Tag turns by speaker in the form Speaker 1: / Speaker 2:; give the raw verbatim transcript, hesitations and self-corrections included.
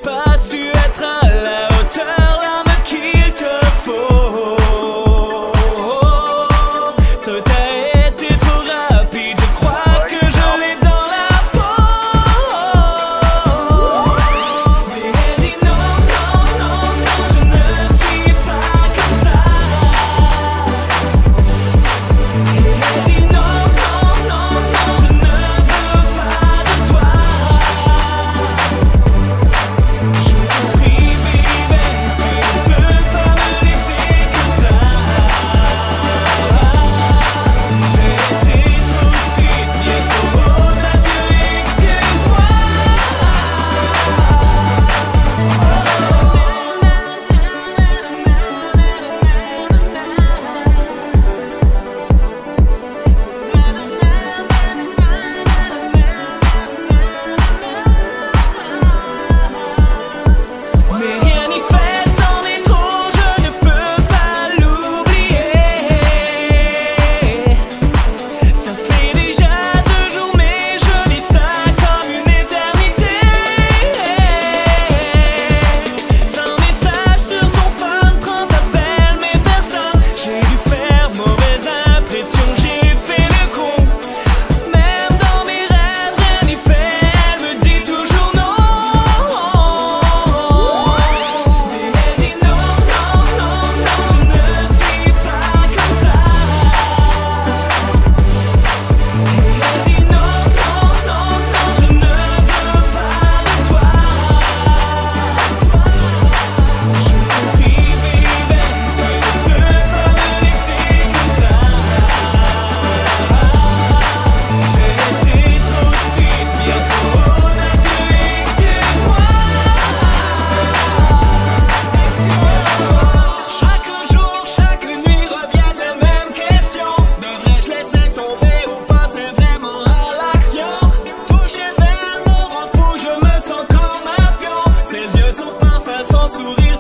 Speaker 1: pas su être à la hauteur, l'âme qu'il te faut. Toi t'as été trop rapide, je crois que je l'ai dans la peau. Mais elle dit non, non, non, non, je ne suis pas comme ça. Et elle dit non, non, non, non, je ne veux pas de toi. Je te prie, baby, tu ne peux pas me laisser comme ça. J'ai été trop speed, bien trop audacieux, excuse-moi. Mais rien n'y fait, c'en est trop, je ne peux pas l'oublier. Ça fait déjà deux jours, mais je lis ça comme une éternité. Sans message sur son phone, trente appels, mais personne. J'ai dû faire mauvaise impression, j'ai fait le con. Même dans mes rêves, rien n'y fait, elle me dit toujours non. Mais elle dit non, non, non, non, je ne suis pas comme ça. Et elle dit non, non, non, non, je ne veux pas de toi. Je te prie, baby, tu ne peux pas me laisser comme ça. J'ai été trop speed, bien trop audacieux, excuse-moi. Chaque jour, chaque nuit reviennent les mêmes questions. Devrais-je laisser tomber ou passer vraiment à l'action? Toucher elle me rend fou, je me sens comme un pion. Ses yeux sont parfaits, son sourire